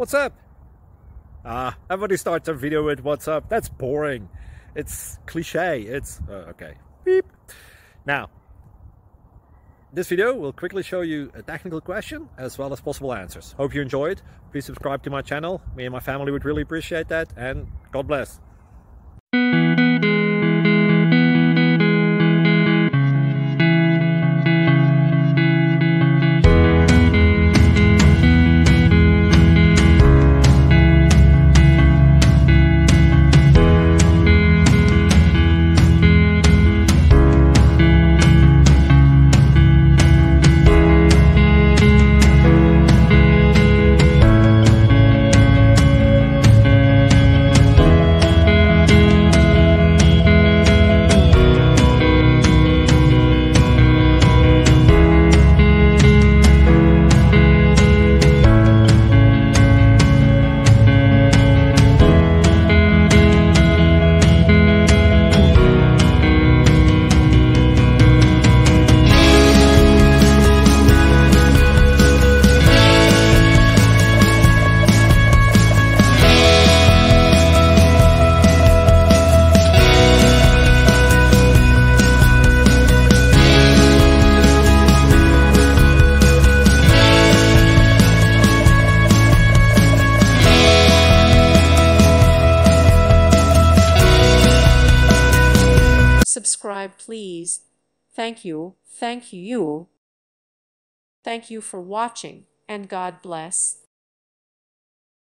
what's up? Everybody starts a video with what's up. That's boring. It's cliche. It's okay. Beep. Now, this video will quickly show you a technical question as well as possible answers. Hope you enjoyed. Please subscribe to my channel. Me and my family would really appreciate that, and God bless. Subscribe, please. Thank you. Thank you. Thank you for watching, and God bless.